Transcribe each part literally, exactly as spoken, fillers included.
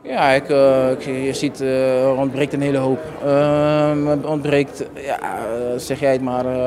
Ja, ik, uh, ik, je ziet, uh, er ontbreekt een hele hoop. Uh, er ontbreekt, ja, uh, zeg jij het maar. Uh...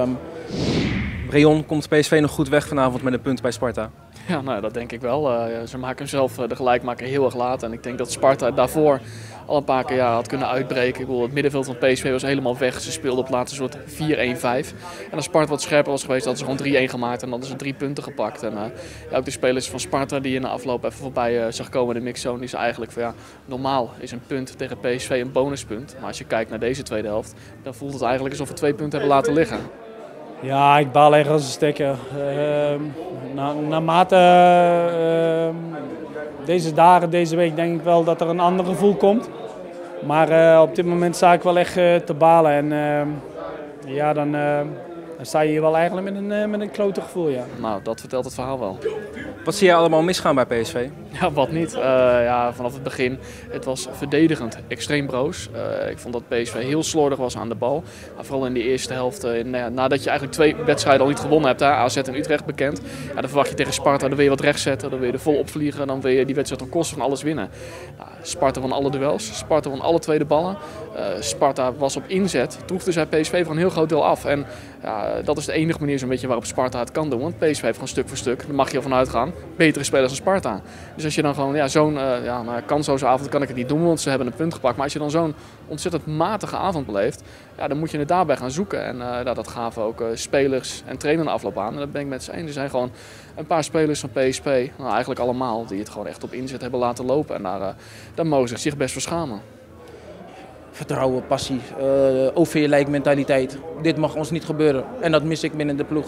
Reon, komt P S V nog goed weg vanavond met een punt bij Sparta? Ja, nou, dat denk ik wel. Uh, ze maken zelf uh, de gelijkmaker heel erg laat. En ik denk dat Sparta daarvoor al een paar keer ja, had kunnen uitbreken. Ik bedoel, het middenveld van P S V was helemaal weg. Ze speelden op laatste soort vier een vijf. En als Sparta wat scherper was geweest, hadden ze gewoon drie een gemaakt. En dan hadden ze drie punten gepakt. En uh, ja, ook de spelers van Sparta die in de afloop even voorbij uh, zag komen in de mixzone. Die zei eigenlijk van ja, normaal is een punt tegen P S V een bonuspunt. Maar als je kijkt naar deze tweede helft, dan voelt het eigenlijk alsof we twee punten hebben laten liggen. Ja, ik baal echt als een stekker. Uh, na, naarmate uh, deze dagen, deze week denk ik wel dat er een ander gevoel komt. Maar uh, op dit moment sta ik wel echt uh, te balen. En uh, ja, dan, uh, dan sta je hier wel eigenlijk met een, uh, met een klote gevoel. Ja. Nou, dat vertelt het verhaal wel. Wat zie jij allemaal misgaan bij P S V? Ja, wat niet. Uh, ja, vanaf het begin, het was verdedigend extreem broos. Uh, ik vond dat P S V heel slordig was aan de bal. Maar vooral in de eerste helft, uh, nou ja, nadat je eigenlijk twee wedstrijden al niet gewonnen hebt, hè, A Z en Utrecht bekend. Ja, dan verwacht je tegen Sparta, dan wil je wat recht zetten, dan wil je er vol opvliegen. Dan wil je die wedstrijd ten koste van alles winnen. Nou, Sparta won alle duels, Sparta won alle tweede ballen. Uh, Sparta was op inzet, troefde zij P S V voor een heel groot deel af. En ja, dat is de enige manier zo'n beetje waarop Sparta het kan doen. Want P S V heeft gewoon stuk voor stuk, daar mag je ervan uitgaan, betere spelers dan Sparta. Dus als je dan gewoon ja, zo'n uh, ja, nou, kansloze avond kan ik het niet doen, want ze hebben een punt gepakt. Maar als je dan zo'n ontzettend matige avond beleeft, ja, dan moet je het daarbij gaan zoeken. En uh, ja, dat gaven ook uh, spelers en trainer de afloop aan. En dat ben ik met z'n eens. Er zijn gewoon een paar spelers van P S V, nou, eigenlijk allemaal, die het gewoon echt op inzet hebben laten lopen. En daar, uh, daar mogen ze zich best voor schamen. Vertrouwen, passie, uh, O V-like mentaliteit. Dit mag ons niet gebeuren. En dat mis ik binnen de ploeg.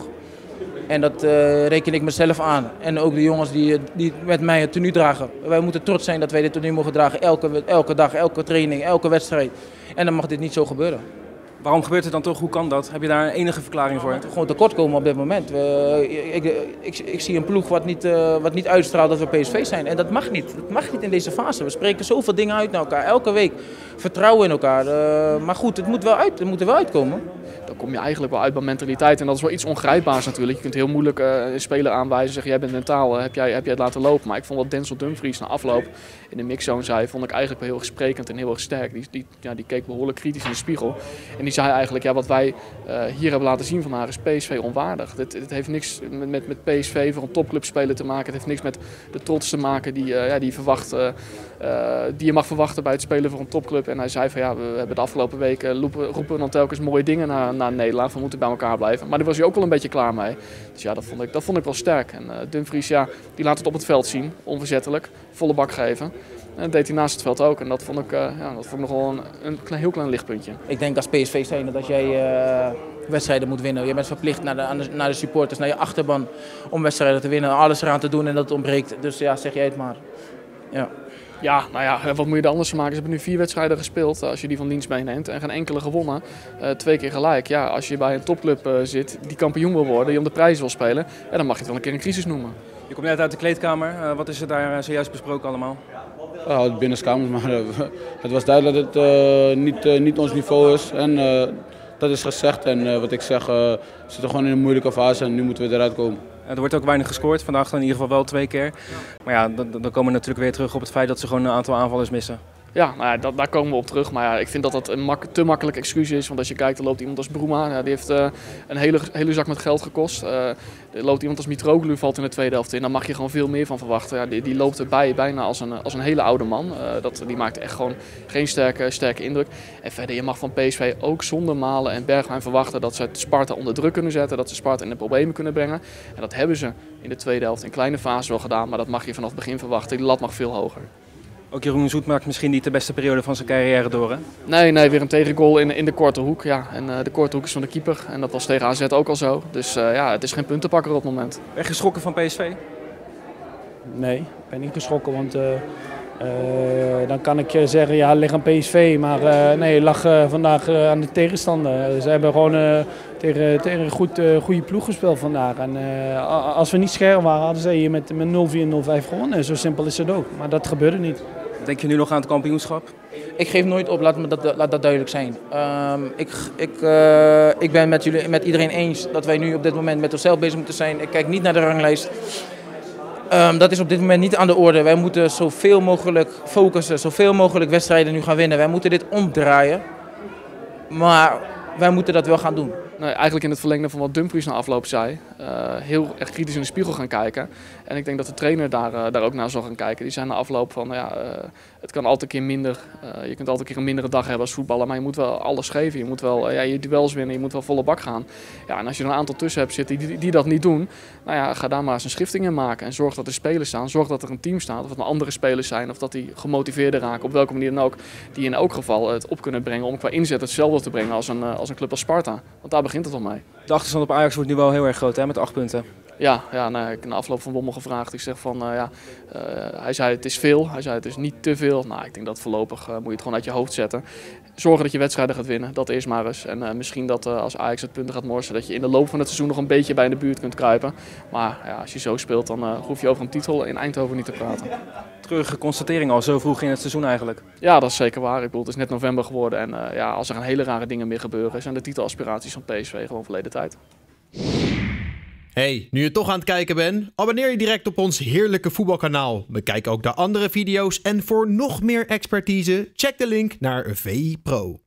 En dat uh, reken ik mezelf aan. En ook de jongens die, die met mij het tenue dragen. Wij moeten trots zijn dat wij dit tenue mogen dragen. Elke, elke dag, elke training, elke wedstrijd. En dan mag dit niet zo gebeuren. Waarom gebeurt het dan toch? Hoe kan dat? Heb je daar een enige verklaring voor? Gewoon tekortkomen op dit moment. Uh, ik, ik, ik zie een ploeg wat niet, uh, wat niet uitstraalt dat we P S V zijn. En dat mag niet. Dat mag niet in deze fase. We spreken zoveel dingen uit naar elkaar. Elke week vertrouwen in elkaar. Uh, maar goed, het moet wel uit. Het moet er wel uitkomen. Dan kom je eigenlijk wel uit bij mentaliteit. En dat is wel iets ongrijpbaars natuurlijk. Je kunt heel moeilijk uh, een speler aanwijzen en zeggen, jij bent mentaal, uh, heb, jij, heb jij het laten lopen. Maar ik vond wat Denzel Dumfries na afloop in de mixzone zei, vond ik eigenlijk wel heel erg sprekend en heel erg sterk. Die, die, ja, die keek behoorlijk kritisch in de spiegel. En die zei eigenlijk, ja, wat wij uh, hier hebben laten zien vandaag is P S V onwaardig. Dit, dit heeft niks met, met, met P S V voor een topclub spelen te maken. Het heeft niks met de trots te maken die, uh, ja, die, verwacht, uh, uh, die je mag verwachten bij het spelen voor een topclub. En hij zei van, ja, we hebben de afgelopen weken roepen, roepen we dan telkens mooie dingen naar, naar Nederland. We moeten bij elkaar blijven. Maar daar was hij ook wel een beetje klaar mee. Dus ja, dat vond ik, dat vond ik wel sterk. En uh, Dumfries, ja, die laat het op het veld zien. Onverzettelijk. Volle bak geven. En dat deed hij naast het veld ook. En dat vond ik, uh, ja, dat vond ik nog wel een, een klein, heel klein lichtpuntje. Ik denk als P S V zijn dat jij uh, wedstrijden moet winnen. Je bent verplicht naar de, naar de supporters, naar je achterban om wedstrijden te winnen. Alles eraan te doen en dat ontbreekt. Dus ja, zeg jij het maar. Ja. Ja, nou ja, wat moet je er anders van maken? Ze hebben nu vier wedstrijden gespeeld als je die van dienst meeneemt en geen enkele gewonnen. Uh, twee keer gelijk. Ja, als je bij een topclub uh, zit die kampioen wil worden, die om de prijs wil spelen, ja, dan mag je het wel een keer een crisis noemen. Je komt net uit de kleedkamer. Uh, wat is er daar zojuist besproken allemaal? Ja, het binnenkamers, maar uh, het was duidelijk dat het uh, niet, uh, niet ons niveau is. En uh, dat is gezegd. En uh, wat ik zeg, uh, we zitten gewoon in een moeilijke fase en nu moeten we eruit komen. Er wordt ook weinig gescoord, vandaag dan in ieder geval wel twee keer. Maar ja, dan, dan komen we natuurlijk weer terug op het feit dat ze gewoon een aantal aanvallers missen. Ja, nou ja dat, daar komen we op terug. Maar ja, ik vind dat dat een mak te makkelijk excuus is. Want als je kijkt, er loopt iemand als Bruma. Ja, die heeft uh, een hele, hele zak met geld gekost. Uh, er loopt iemand als Mitroglou, valt in de tweede helft in. Daar mag je gewoon veel meer van verwachten. Ja, die, die loopt erbij bijna als een, als een hele oude man. Uh, dat, die maakt echt gewoon geen sterke, sterke indruk. En verder, je mag van P S V ook zonder Malen en Bergwijn verwachten dat ze Sparta onder druk kunnen zetten. Dat ze Sparta in de problemen kunnen brengen. En dat hebben ze in de tweede helft in kleine fase wel gedaan. Maar dat mag je vanaf het begin verwachten. Die lat mag veel hoger. Ook Jeroen Zoet maakt misschien niet de beste periode van zijn carrière door, hè? Nee, nee, weer een tegengoal in, in de korte hoek. Ja. En uh, de korte hoek is van de keeper. En dat was tegen A Z ook al zo. Dus uh, ja, het is geen puntenpakker op het moment. Ben je geschrokken van P S V? Nee, ik ben niet geschrokken, want uh, uh, dan kan ik zeggen, ja, het ligt aan P S V. Maar uh, nee, het lag uh, vandaag uh, aan de tegenstander. Ze hebben gewoon uh, tegen, tegen een goed, uh, goede ploeg gespeeld vandaag. En uh, als we niet scherp waren, hadden ze hier met, met nul vier nul vijf gewonnen. Zo simpel is het ook. Maar dat gebeurde niet. Denk je nu nog aan het kampioenschap? Ik geef nooit op, laat, me dat, laat dat duidelijk zijn. Um, ik, ik, uh, ik ben met, jullie, met iedereen eens dat wij nu op dit moment met onszelf bezig moeten zijn. Ik kijk niet naar de ranglijst. Um, dat is op dit moment niet aan de orde. Wij moeten zoveel mogelijk focussen, zoveel mogelijk wedstrijden nu gaan winnen. Wij moeten dit omdraaien. Maar wij moeten dat wel gaan doen. Nee, eigenlijk in het verlengde van wat Dumfries na afloop zei. Uh, heel erg kritisch in de spiegel gaan kijken. En ik denk dat de trainer daar, uh, daar ook naar zal gaan kijken. Die zei na afloop van, nou ja, uh, het kan altijd een keer minder. Uh, je kunt altijd een keer een mindere dag hebben als voetballer. Maar je moet wel alles geven. Je moet wel uh, ja, je duels winnen. Je moet wel volle bak gaan. Ja, en als je er een aantal tussen hebt zitten die, die, die dat niet doen. Nou ja, ga daar maar eens een schifting in maken. En zorg dat er spelers staan. Zorg dat er een team staat. Of het nou andere spelers zijn. Of dat die gemotiveerder raken. Op welke manier dan ook. Die in elk geval het op kunnen brengen. Om qua inzet hetzelfde te brengen als een, uh, als een club als Sparta. Want daar begint het al mee. De achterstand op Ajax wordt nu wel heel erg groot, hè, met acht punten. Ja, ja nou, ik heb na afloop van Bommel gevraagd. Ik zeg van, uh, ja, uh, hij zei het is veel, hij zei het is niet te veel. Nou, ik denk dat voorlopig uh, moet je het gewoon uit je hoofd zetten. Zorgen dat je wedstrijden gaat winnen, dat eerst maar eens. En uh, misschien dat uh, als Ajax het punten gaat morsen, dat je in de loop van het seizoen nog een beetje bij in de buurt kunt kruipen. Maar ja, als je zo speelt, dan uh, hoef je over een titel in Eindhoven niet te praten. Treurige constatering al zo vroeg in het seizoen eigenlijk. Ja, dat is zeker waar. Ik bedoel, het is net november geworden en uh, ja, als er een hele rare dingen meer gebeuren, zijn de titelaspiraties van P S V gewoon verleden tijd. Hey, nu je toch aan het kijken bent, abonneer je direct op ons heerlijke voetbalkanaal. Bekijk ook de andere video's en voor nog meer expertise, check de link naar V I Pro.